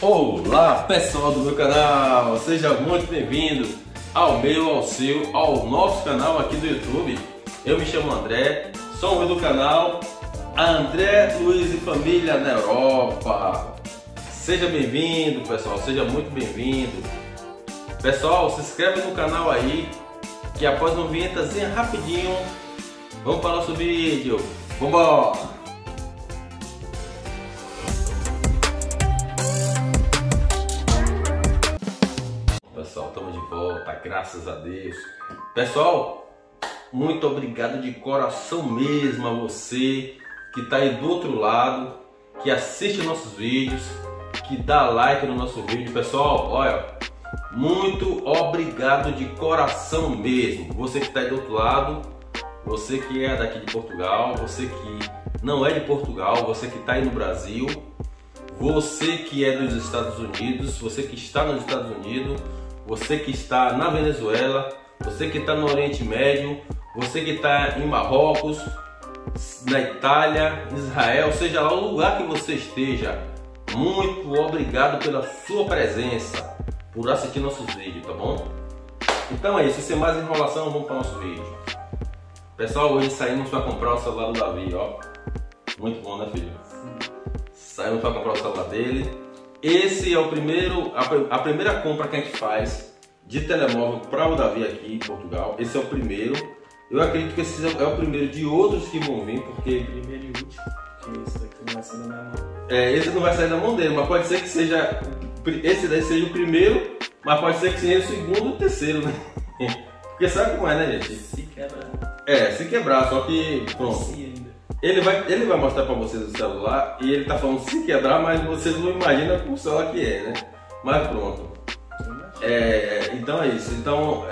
Olá pessoal do meu canal, seja muito bem-vindo ao meu, ao seu, ao nosso canal aqui do YouTube. Eu me chamo André, sou do canal André Luiz e Família na Europa. Seja bem-vindo pessoal, seja muito bem-vindo. Pessoal, se inscreve no canal aí, que após uma vinhetazinha rapidinho, vamos para o nosso vídeo. Vambora! Pessoal, estamos de volta, graças a Deus. Pessoal, muito obrigado de coração mesmo a você que está aí do outro lado, que assiste nossos vídeos, que dá like no nosso vídeo. Pessoal, olha, muito obrigado de coração mesmo. Você que está aí do outro lado, você que é daqui de Portugal, você que não é de Portugal, você que está aí no Brasil, você que é dos Estados Unidos, você que está nos Estados Unidos, você que está na Venezuela, você que está no Oriente Médio, você que está em Marrocos, na Itália, Israel, seja lá o lugar que você esteja, muito obrigado pela sua presença, por assistir nossos vídeos, tá bom? Então é isso, sem mais enrolação, vamos para o nosso vídeo. Pessoal, hoje saímos para comprar o celular do Davi, ó. Muito bom, né, filho? Saímos para comprar o celular dele. Esse é o primeiro, a primeira compra que a gente faz de telemóvel para o Davi aqui em Portugal. Esse é o primeiro. Eu acredito que esse é o primeiro de outros que vão vir, porque... Primeiro e último, que esse daqui não vai sair da minha mão. Esse não vai sair da mão dele, mas pode ser que seja... Esse daí seja o primeiro, mas pode ser que seja o segundo e o terceiro, né? Porque sabe como é, né, gente? Se quebrar. Se quebrar, só que... Pronto. Ele vai mostrar pra vocês o celular e ele tá falando se quebrar, mas vocês não imaginam o celular que é, né? Mas pronto. Então é isso. Então,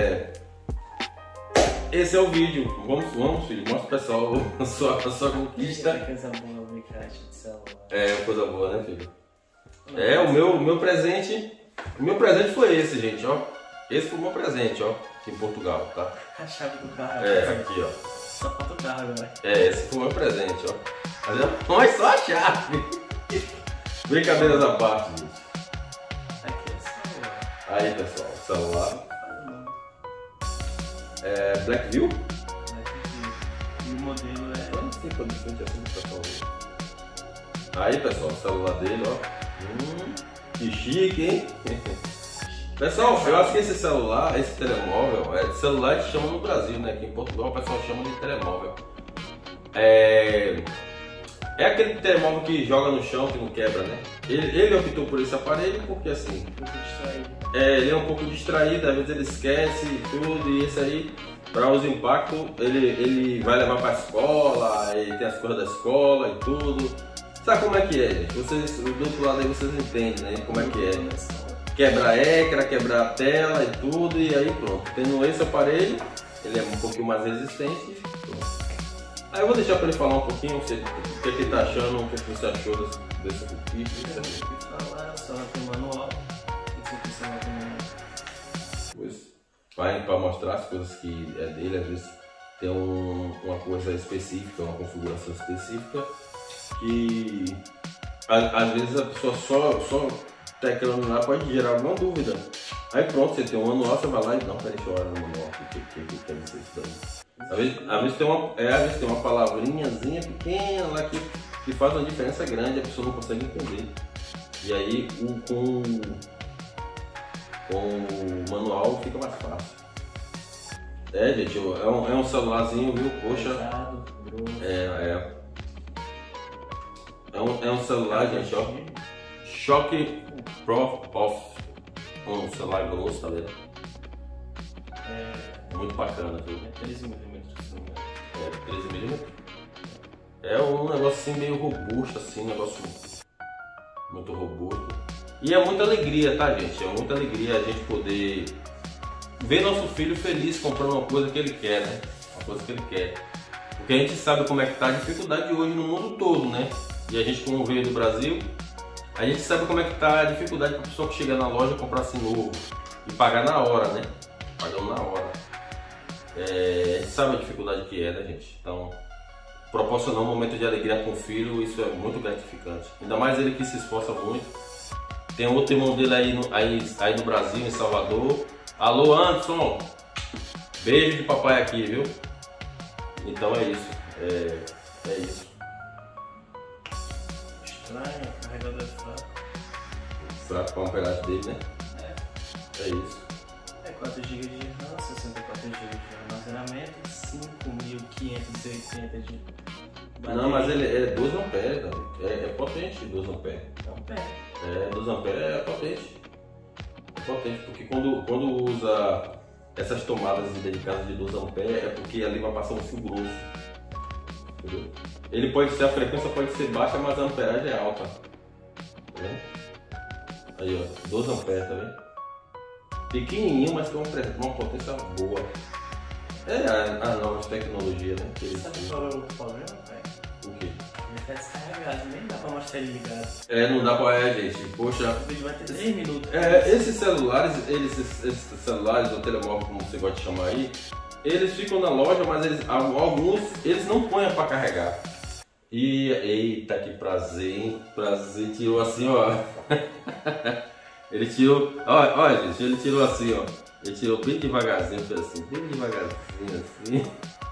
esse é o vídeo. Vamos filho, mostra pro pessoal a sua conquista. Coisa boa, ver caixa de celular. Coisa boa, né, filho? O meu presente. O meu presente foi esse, gente, ó. Esse foi o meu presente, ó, aqui em Portugal, tá? A chave do carro. Aqui, ó. Só falta o carro agora. Esse foi o meu presente, ó. Mas só a chave. Brincadeiras à parte, gente. Aqui é o celular. Aí, pessoal, o celular. Blackview? E o modelo é... Não sei quando frente assim, pessoal. Aí, pessoal, o celular dele, ó. Que chique, hein? Pessoal, eu acho que esse celular, esse telemóvel, celular que chama no Brasil, né? Aqui em Portugal o pessoal chama de telemóvel. É aquele telemóvel que joga no chão, que não quebra, né? Ele optou por esse aparelho porque assim... Um pouco distraído. Ele é um pouco distraído, às vezes ele esquece tudo, e esse aí, para os impactos, ele vai levar para a escola, e tem as coisas da escola e tudo. Sabe como é que é, gente? Vocês, do outro lado aí vocês entendem, né? Como é que é. Quebrar ecrã, quebrar a tela e tudo, e aí pronto. Tendo esse aparelho, ele é um pouquinho mais resistente e pronto. Aí eu vou deixar para ele falar um pouquinho o que ele tá achando, o que você achou desse conquista. Só tem manual. Esse aqui só tem manual. Vai para mostrar as coisas que é dele, às vezes tem uma coisa específica, uma configuração específica, que às vezes a pessoa só teclando lá pode gerar alguma dúvida. Aí pronto, você tem um manual, você vai lá e não, peraí, deixa eu olhar no manual o que quer dizer isso daí. Às vezes tem uma palavrinhazinha pequena lá que faz uma diferença grande, a pessoa não consegue entender. E aí com o manual fica mais fácil. Gente, é um celularzinho, viu? Poxa. É um celular, gente, ó. Shock Pro Off. Um celular grosso, tá vendo? Muito bacana, viu? 13mm. 13mm. É um negócio assim meio robusto, assim, um negócio muito robusto. E é muita alegria, tá, gente? É muita alegria a gente poder ver nosso filho feliz comprando uma coisa que ele quer, né? Uma coisa que ele quer. Porque a gente sabe como é que tá a dificuldade hoje no mundo todo, né? E a gente, como veio do Brasil, a gente sabe como é que tá a dificuldade para a pessoa que chega na loja comprar assim novo e pagar na hora, né? Pagando na hora. A gente sabe a dificuldade que é, né, gente? Então, proporcionar um momento de alegria com o filho, isso é muito gratificante. Ainda mais ele que se esforça muito. Tem outro irmão dele aí no Brasil, em Salvador. Alô, Anderson! Beijo de papai aqui, viu? Então é isso. É isso. Estranho, o carregador é fraco. Fraco para a amperagem dele, né? É isso. É 4 GB de RAM, 64 GB de armazenamento, 5.580 de bateria. Não, mas ele é 12 amperes, é potente 12 amperes. Então, 12 amperes é potente. É potente, porque quando usa essas tomadas dedicadas de 12 amperes é porque ali vai passar um fio grosso. Entendeu? Ele pode ser, a frequência pode ser baixa, mas a amperagem é alta. Tá vendo? Aí ó, 12 amperes, tá vendo? Pequenininho, mas com uma potência boa. É as novas tecnologias, né? Sabe qual é o problema, pai? O quê? Ele tá descarregado, nem dá pra mostrar ele ligado. Não dá pra... gente, poxa... O vídeo vai ter 3 minutos. Esses celulares, esses celulares ou telemóvel, como você gosta de chamar aí, eles ficam na loja, mas alguns eles não põem pra carregar. E, eita, que prazer, hein? Prazer, tirou assim, ó. Ele tirou, olha gente, ele tirou assim, ó. Ele tirou bem devagarzinho, fez assim, bem devagarzinho, assim.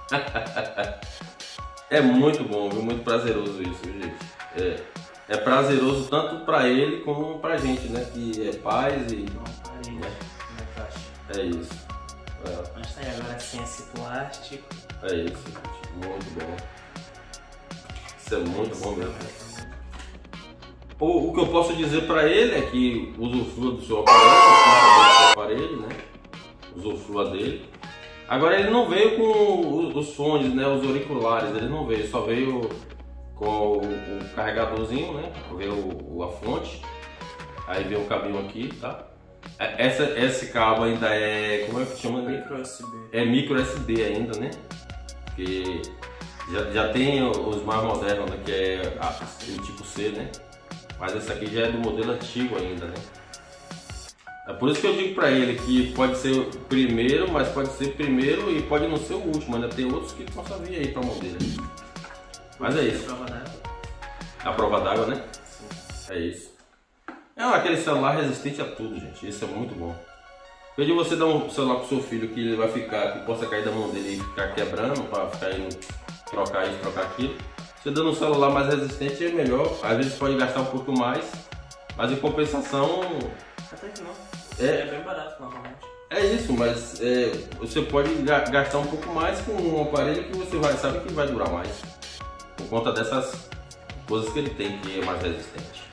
É muito bom, viu? Muito prazeroso isso, viu, gente? É prazeroso tanto pra ele como pra gente, né? Que é paz e... Né? É isso. Mas tá aí agora sem esse plástico. É isso, gente. Muito bom. Isso é muito bom mesmo. O que eu posso dizer pra ele é que usufrua do seu aparelho, né? Usufrua dele. Agora ele não veio com os fones, né? Os auriculares, ele não veio, só veio com o carregadorzinho, né? Veio a fonte. Aí veio o cabinho aqui, tá? Esse cabo ainda é... como é que chama? Micro USB. É micro SD ainda, né? Porque já tem os mais modernos, né? Que é o tipo C, né? Mas esse aqui já é do modelo antigo ainda, né? É por isso que eu digo pra ele que pode ser o primeiro, mas pode ser primeiro e pode não ser o último. Ainda tem outros que possam vir aí pra modelo. Mas é isso. A prova d'água, né? Sim. É isso. É aquele celular resistente a tudo, gente. Isso é muito bom. Em vez de você dar um celular pro seu filho que ele vai ficar, que possa cair da mão dele e ficar quebrando, pra ficar indo trocar isso, trocar aquilo. Você dando um celular mais resistente é melhor. Às vezes pode gastar um pouco mais, mas em compensação... Até que não. É bem barato normalmente. É isso, mas você pode gastar um pouco mais com um aparelho que você sabe que vai durar mais. Por conta dessas coisas que ele tem, que é mais resistente.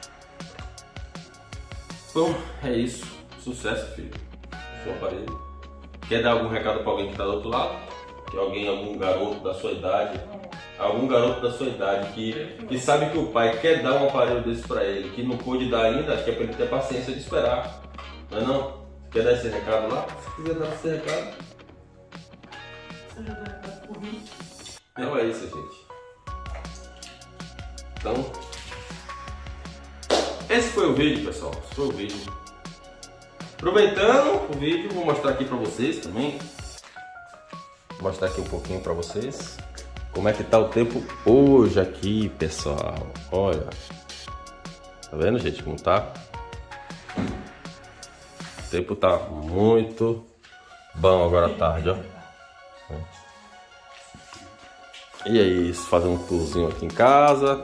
Bom, é isso. Sucesso, filho. Seu aparelho. Quer dar algum recado para alguém que está do outro lado? Algum garoto da sua idade? Algum garoto da sua idade que sabe que o pai quer dar um aparelho desse para ele, que não pôde dar ainda, que é para ele ter paciência de esperar. Não é não? Quer dar esse recado lá? Se quiser dar esse recado. Você já deu recado por mim. Então é isso, gente. Então, esse foi o vídeo, pessoal. Esse foi o vídeo. Aproveitando o vídeo, vou mostrar aqui pra vocês também. Vou mostrar aqui um pouquinho pra vocês como é que tá o tempo hoje aqui, pessoal. Olha. Tá vendo, gente, como tá? O tempo tá muito bom agora à tarde, ó. E é isso, fazer um tourzinho aqui em casa.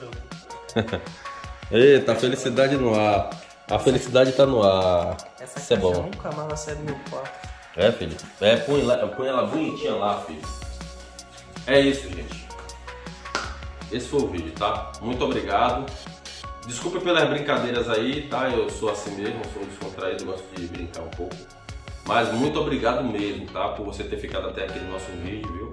Eita, a felicidade no ar. A felicidade tá no ar. Essa isso é bom. Nunca mais vai sair do meu quarto. É, filho. Põe ela bonitinha lá, filho. É isso, gente. Esse foi o vídeo, tá? Muito obrigado. Desculpe pelas brincadeiras aí, tá? Eu sou assim mesmo, sou descontraído, gosto de brincar um pouco. Mas muito obrigado mesmo, tá? Por você ter ficado até aqui no nosso vídeo, viu?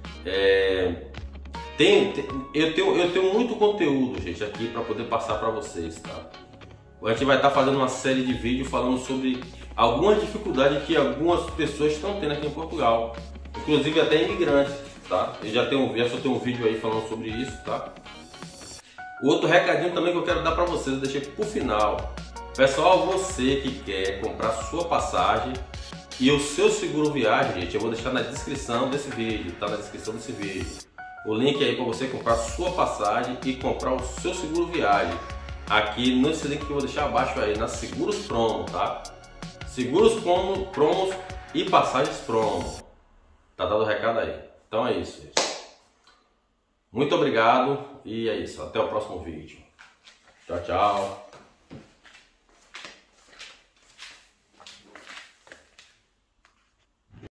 Eu tenho muito conteúdo, gente, aqui para poder passar para vocês, tá? A gente vai estar fazendo uma série de vídeos falando sobre algumas dificuldades que algumas pessoas estão tendo aqui em Portugal, inclusive até imigrantes, tá? Eu já tenho um vídeo aí falando sobre isso, tá? Outro recadinho também que eu quero dar para vocês, eu deixei pro final. Pessoal, você que quer comprar sua passagem e o seu seguro viagem, gente, eu vou deixar na descrição desse vídeo, tá? Na descrição desse vídeo. O link aí para você comprar sua passagem e comprar o seu seguro viagem. aqui nesse link que eu vou deixar abaixo aí, na Seguros Promo, tá? Seguros promos e passagens promo. Tá dado o recado aí. Então é isso, gente. Muito obrigado e é isso. Até o próximo vídeo. Tchau, tchau.